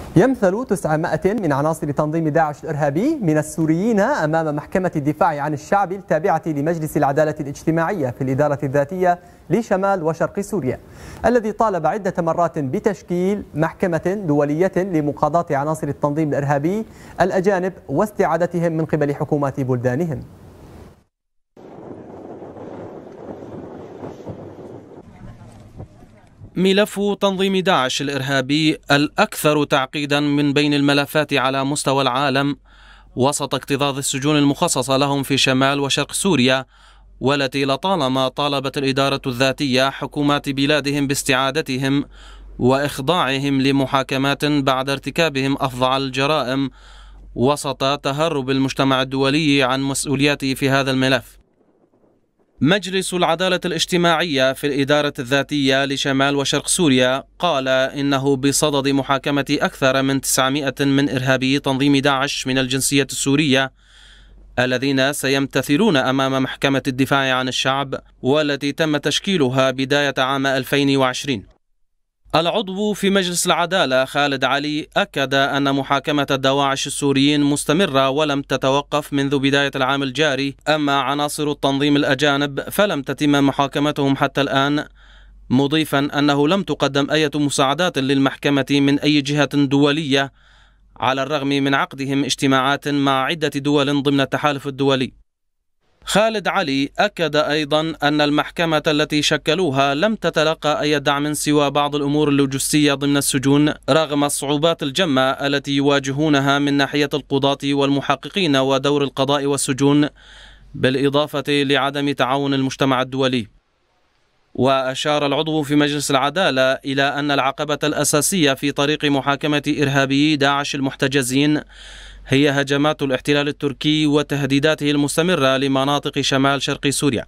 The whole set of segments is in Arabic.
يمثل 900 من عناصر تنظيم داعش الإرهابي من السوريين أمام محكمة الدفاع عن الشعب التابعة لمجلس العدالة الاجتماعية في الإدارة الذاتية لشمال وشرق سوريا، الذي طالب عدة مرات بتشكيل محكمة دولية لمقاضاة عناصر التنظيم الإرهابي الأجانب واستعادتهم من قبل حكومات بلدانهم. ملف تنظيم داعش الإرهابي الأكثر تعقيدا من بين الملفات على مستوى العالم وسط اكتظاظ السجون المخصصة لهم في شمال وشرق سوريا، والتي لطالما طالبت الإدارة الذاتية حكومات بلادهم باستعادتهم وإخضاعهم لمحاكمات بعد ارتكابهم أفظع الجرائم، وسط تهرب المجتمع الدولي عن مسؤولياته في هذا الملف. مجلس العدالة الاجتماعية في الإدارة الذاتية لشمال وشرق سوريا قال إنه بصدد محاكمة أكثر من 900 من إرهابي تنظيم داعش من الجنسية السورية الذين سيمتثلون أمام محكمة الدفاع عن الشعب، والتي تم تشكيلها بداية عام 2020. العضو في مجلس العدالة خالد علي أكد أن محاكمة الدواعش السوريين مستمرة ولم تتوقف منذ بداية العام الجاري، أما عناصر التنظيم الأجانب فلم تتم محاكمتهم حتى الآن، مضيفا أنه لم تقدم أي مساعدات للمحكمة من أي جهة دولية على الرغم من عقدهم اجتماعات مع عدة دول ضمن التحالف الدولي. خالد علي أكد أيضا أن المحكمة التي شكلوها لم تتلقى أي دعم سوى بعض الأمور اللوجستية ضمن السجون رغم الصعوبات الجمة التي يواجهونها من ناحية القضاة والمحققين ودور القضاء والسجون، بالإضافة لعدم تعاون المجتمع الدولي. وأشار العضو في مجلس العدالة إلى أن العقبة الأساسية في طريق محاكمة إرهابي داعش المحتجزين هي هجمات الاحتلال التركي وتهديداته المستمرة لمناطق شمال شرق سوريا.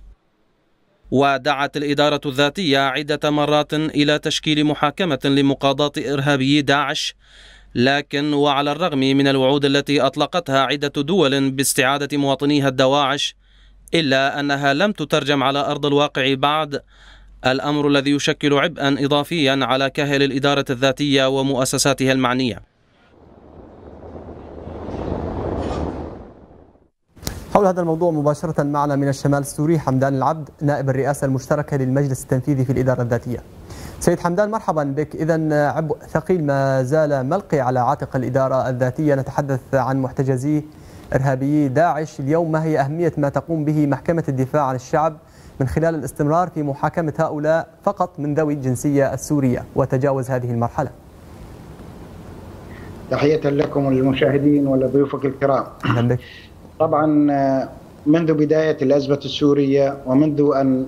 ودعت الإدارة الذاتية عدة مرات إلى تشكيل محاكمة لمقاضاة إرهابي داعش، لكن وعلى الرغم من الوعود التي أطلقتها عدة دول باستعادة مواطنيها الدواعش، إلا أنها لم تترجم على أرض الواقع بعد، الأمر الذي يشكل عبئا إضافيا على كاهل الإدارة الذاتية ومؤسساتها المعنية. حول هذا الموضوع مباشرة معنا من الشمال السوري حمدان العبد، نائب الرئاسة المشتركة للمجلس التنفيذي في الإدارة الذاتية. سيد حمدان مرحبا بك. إذن عبء ثقيل ما زال ملقي على عاتق الإدارة الذاتية، نتحدث عن محتجزي إرهابي داعش. اليوم ما هي أهمية ما تقوم به محكمة الدفاع عن الشعب من خلال الاستمرار في محاكمة هؤلاء فقط من ذوي الجنسية السورية وتجاوز هذه المرحلة؟ تحية لكم وللمشاهدين ولضيوفك الكرام. أهلا بك. طبعا منذ بداية الأزمة السورية ومنذ أن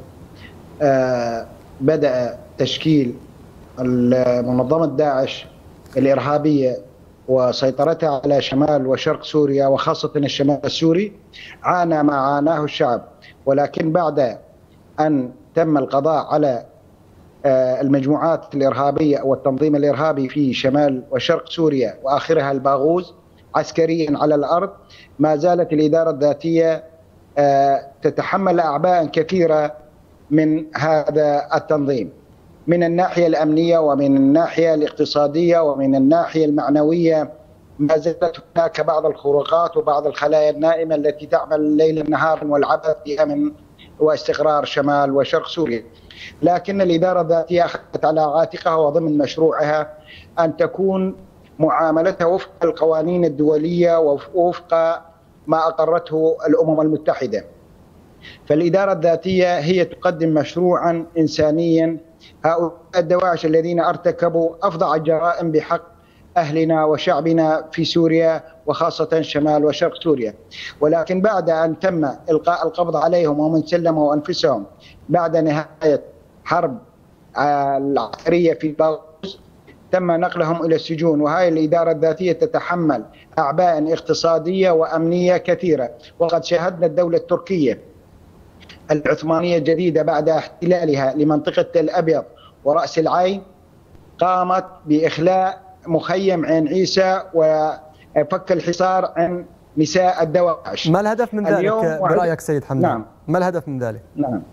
بدأ تشكيل منظمة داعش الإرهابية وسيطرتها على شمال وشرق سوريا وخاصة الشمال السوري، عانى ما عاناه الشعب، ولكن بعد أن تم القضاء على المجموعات الإرهابية والتنظيم الإرهابي في شمال وشرق سوريا وآخرها الباغوز عسكريا على الأرض، ما زالت الإدارة الذاتية تتحمل أعباء كثيرة من هذا التنظيم، من الناحية الأمنية ومن الناحية الاقتصادية ومن الناحية المعنوية. ما زالت هناك بعض الخروقات وبعض الخلايا النائمة التي تعمل ليلا نهارا والعبث بأمن واستقرار شمال وشرق سوريا. لكن الإدارة الذاتية أخذت على عاتقها وضمن مشروعها أن تكون معاملتها وفق القوانين الدولية ووفق ما أقرته الأمم المتحدة. فالإدارة الذاتية هي تقدم مشروعا إنسانيا. هؤلاء الدواعش الذين ارتكبوا أفظع الجرائم بحق أهلنا وشعبنا في سوريا وخاصة شمال وشرق سوريا، ولكن بعد أن تم إلقاء القبض عليهم ومن سلموا أنفسهم بعد نهاية حرب العسكرية في باغوز تم نقلهم إلى السجون، وهذه الإدارة الذاتية تتحمل أعباء اقتصادية وأمنية كثيرة. وقد شاهدنا الدولة التركية العثمانية الجديدة بعد احتلالها لمنطقة تل أبيض ورأس العين قامت بإخلاء مخيم عين عيسى وفك الحصار عن نساء الدواعش. ما الهدف من ذلك برأيك سيد حمدان؟ نعم. ما الهدف من ذلك؟ نعم.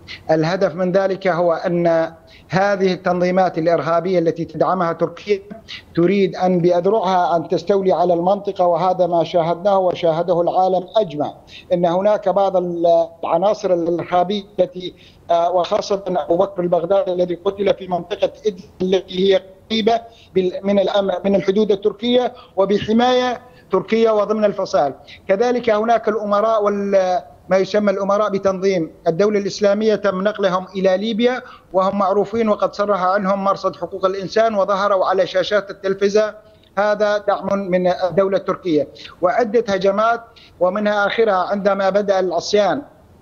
الهدف من ذلك هو أن هذه التنظيمات الإرهابية التي تدعمها تركيا تريد أن بأذرعها أن تستولي على المنطقة، وهذا ما شاهدناه وشاهده العالم أجمع. أن هناك بعض العناصر الإرهابية التي وخاصة أبو بكر البغدادي الذي قتل في منطقة إدلب التي هي قريبة من الحدود التركية وبحماية تركيا وضمن الفصائل. كذلك هناك الأمراء ما يسمى الأمراء بتنظيم الدولة الإسلامية تم نقلهم إلى ليبيا، وهم معروفين وقد صرح عنهم مرصد حقوق الإنسان وظهروا على شاشات التلفزة. هذا دعم من الدولة التركية، وعدة هجمات ومنها آخرها عندما بدأ العصيان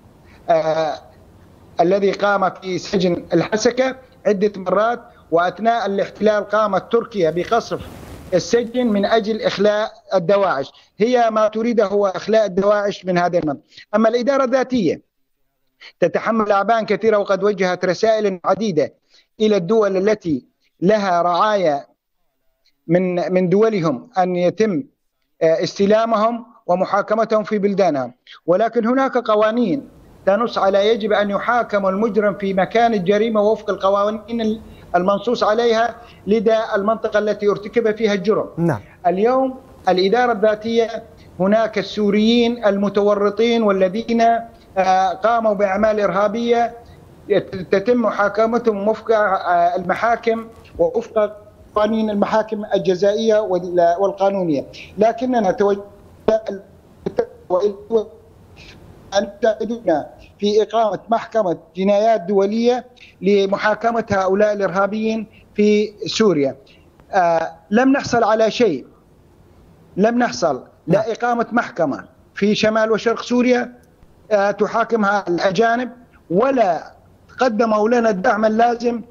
الذي قام في سجن الحسكة عدة مرات، وأثناء الاحتلال قامت تركيا بقصف السجن من أجل إخلاء الدواعش. هي ما تريده هو إخلاء الدواعش من هذا المنطقة. أما الإدارة الذاتية تتحمل أعباء كثيرة، وقد وجهت رسائل عديدة إلى الدول التي لها رعاية من دولهم أن يتم استلامهم ومحاكمتهم في بلدانهم، ولكن هناك قوانين تنص على يجب أن يحاكم المجرم في مكان الجريمة وفق القوانين المنصوص عليها لدى المنطقة التي ارتكب فيها الجرم. نعم. اليوم الإدارة الذاتية هناك السوريين المتورطين والذين قاموا بأعمال إرهابية تتم محاكمتهم وفق المحاكم ووفق قوانين المحاكم الجزائية والقانونية، لكننا توجه أن تساعدونا في إقامة محكمة جنايات دولية لمحاكمة هؤلاء الإرهابيين في سوريا. لم نحصل على شيء، لم نحصل لا إقامة محكمة في شمال وشرق سوريا تحاكمها الأجانب، ولا قدموا لنا الدعم اللازم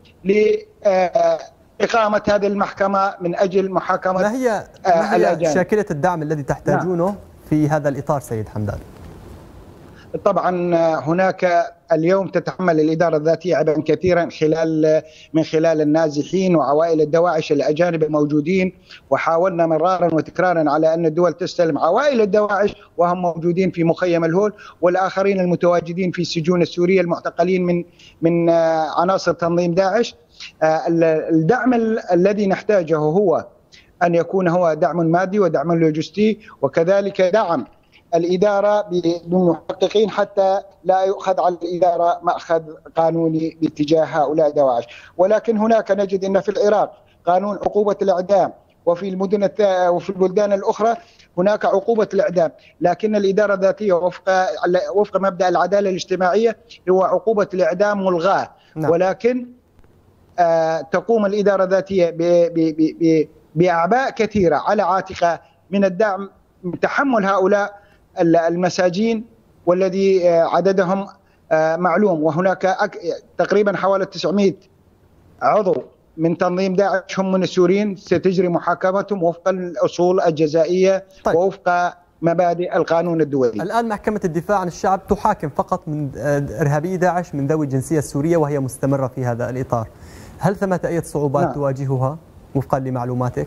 لإقامة هذه المحكمة من أجل محاكمة ما هي الأجانب. شاكلة الدعم الذي تحتاجونه في هذا الإطار سيد حمدان؟ طبعا هناك اليوم تتحمل الإدارة الذاتية عبئا كثيرا من خلال النازحين وعوائل الدواعش الأجانب الموجودين، وحاولنا مرارا وتكرارا على أن الدول تستلم عوائل الدواعش وهم موجودين في مخيم الهول، والآخرين المتواجدين في السجون السورية المعتقلين من عناصر تنظيم داعش. الدعم الذي نحتاجه هو أن يكون هو دعم مادي ودعم لوجستي، وكذلك دعم الإدارة بالمحققين حتى لا يؤخذ على الإدارة مأخذ قانوني باتجاه هؤلاء دواعش. ولكن هناك نجد أن في العراق قانون عقوبة الإعدام، وفي المدن وفي البلدان الأخرى هناك عقوبة الإعدام، لكن الإدارة الذاتية وفق مبدأ العدالة الاجتماعية هو عقوبة الإعدام ملغاة. نعم. ولكن تقوم الإدارة الذاتية بأعباء كثيرة على عاتقها من الدعم من تحمل هؤلاء المساجين والذي عددهم معلوم، وهناك تقريبا حوالي 900 عضو من تنظيم داعش هم من السوريين ستجري محاكمتهم وفق الأصول الجزائية. طيب. ووفق مبادئ القانون الدولي. الآن محكمة الدفاع عن الشعب تحاكم فقط من إرهابي داعش من ذوي الجنسية السورية، وهي مستمرة في هذا الإطار. هل ثمة أي صعوبات نعم. تواجهها وفقا لمعلوماتك؟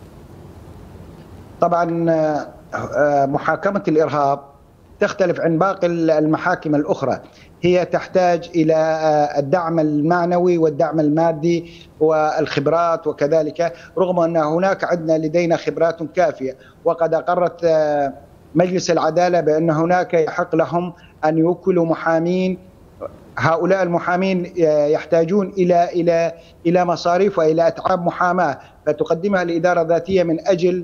طبعا محاكمة الإرهاب تختلف عن باقي المحاكم الأخرى، هي تحتاج إلى الدعم المعنوي والدعم المادي والخبرات، وكذلك رغم أن هناك لدينا خبرات كافية، وقد أقرت مجلس العدالة بأن هناك يحق لهم أن يوكلوا محامين. هؤلاء المحامين يحتاجون إلى مصاريف وإلى أتعاب محاماة فتقدمها الإدارة الذاتية من أجل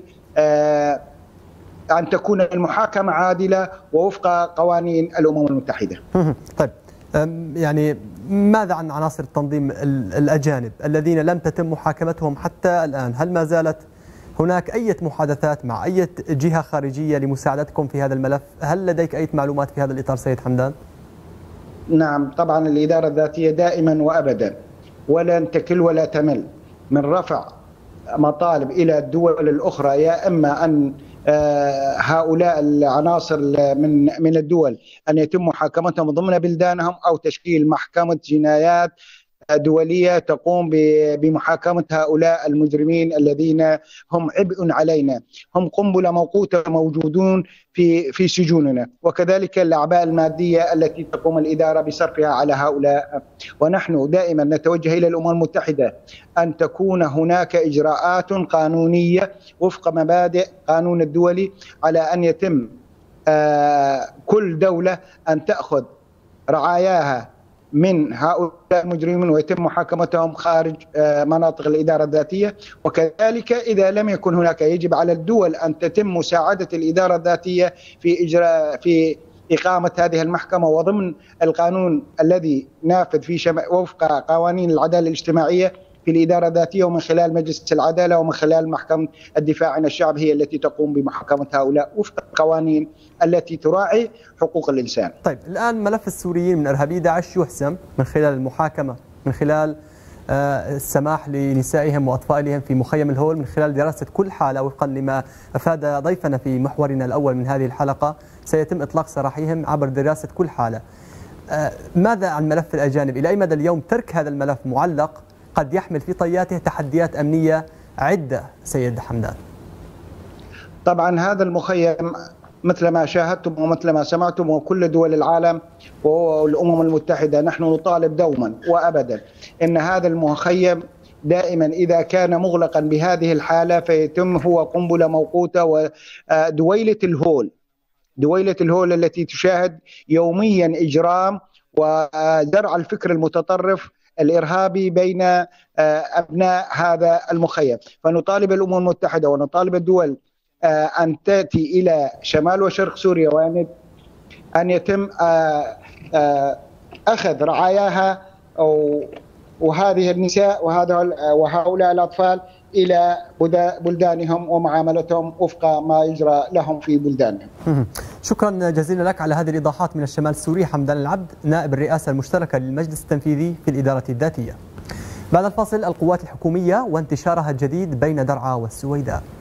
أن تكون المحاكمة عادلة ووفق قوانين الأمم المتحدة. طيب يعني ماذا عن عناصر التنظيم الأجانب الذين لم تتم محاكمتهم حتى الآن؟ هل ما زالت هناك أي محادثات مع أي جهة خارجية لمساعدتكم في هذا الملف؟ هل لديك أي معلومات في هذا الإطار سيد حمدان؟ نعم طبعا الإدارة الذاتية دائما وأبدا ولن تكل ولا تمل من رفع مطالب إلى الدول الأخرى، يا إما أن هؤلاء العناصر من الدول أن يتم محاكمتهم ضمن بلدانهم، أو تشكيل محكمة جنايات دولية تقوم بمحاكمة هؤلاء المجرمين الذين هم عبء علينا، هم قنبلة موقوتة موجودون في سجوننا، وكذلك الأعباء المادية التي تقوم الإدارة بصرفها على هؤلاء. ونحن دائما نتوجه إلى الأمم المتحدة أن تكون هناك إجراءات قانونية وفق مبادئ قانون الدولي، على أن يتم كل دولة أن تأخذ رعاياها من هؤلاء المجرمين ويتم محاكمتهم خارج مناطق الإدارة الذاتية. وكذلك إذا لم يكن هناك، يجب على الدول أن تتم مساعدة الإدارة الذاتية في إقامة هذه المحكمة وضمن القانون الذي نافذ في وفق قوانين العدالة الاجتماعية في الإدارة الذاتية، ومن خلال مجلس العدالة ومن خلال محكمة الدفاع عن الشعب هي التي تقوم بمحاكمة هؤلاء وفق القوانين التي تراعي حقوق الإنسان. طيب الآن ملف السوريين من إرهابي داعش يحسم من خلال المحاكمة، من خلال السماح لنسائهم وأطفالهم في مخيم الهول، من خلال دراسة كل حالة وفقا لما أفاد ضيفنا في محورنا الأول من هذه الحلقة، سيتم إطلاق سراحهم عبر دراسة كل حالة. ماذا عن ملف الأجانب؟ إلى أي مدى اليوم ترك هذا الملف معلق قد يحمل في طياته تحديات أمنية عدة سيد حمدان؟ طبعا هذا المخيم مثل ما شاهدتم ومثل ما سمعتم وكل دول العالم والأمم المتحدة، نحن نطالب دوما وأبدا أن هذا المخيم دائما إذا كان مغلقا بهذه الحالة فيتم هو قنبلة موقوتة. ودويلة الهول التي تشاهد يوميا إجرام وزرع الفكر المتطرف الإرهابي بين أبناء هذا المخيم. فنطالب الأمم المتحدة ونطالب الدول أن تأتي إلى شمال وشرق سوريا وأن يتم أخذ رعاياها وهذه النساء وهؤلاء الأطفال إلى بلدانهم ومعاملتهم وفق ما يجرى لهم في بلدانهم. شكرا جزيلا لك على هذه الإيضاحات من الشمال السوري. حمدان العبد، نائب الرئاسة المشتركة للمجلس التنفيذي في الإدارة الذاتية. بعد الفاصل، القوات الحكومية وانتشارها الجديد بين درعا والسويداء.